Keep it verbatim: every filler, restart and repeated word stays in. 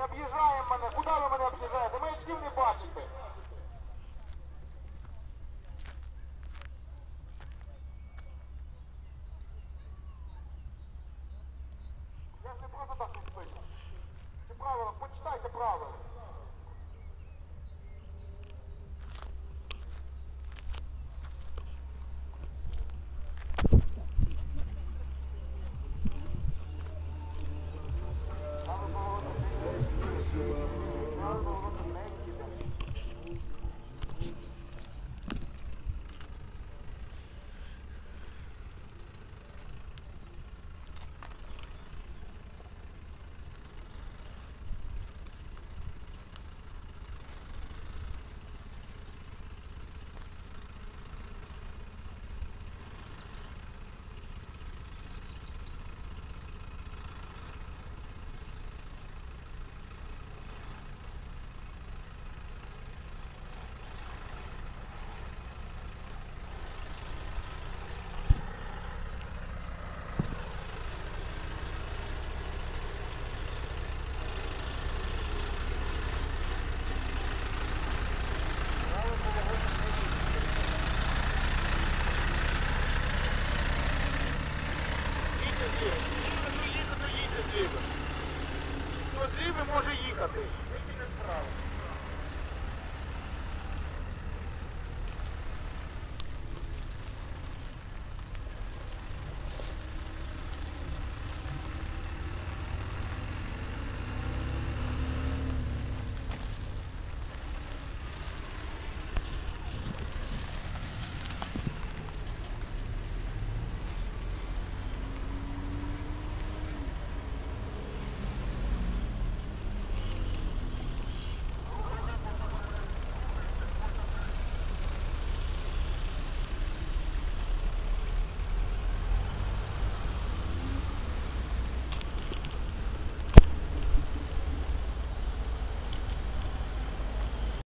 Не об'їжджаємо мене. Куди ви мене об'їжджаєте? Ви очків не бачите. Я ж не просто так тут стою. Ці правила, почитайте правила. Хто зліви може їхати. Тільки не справа.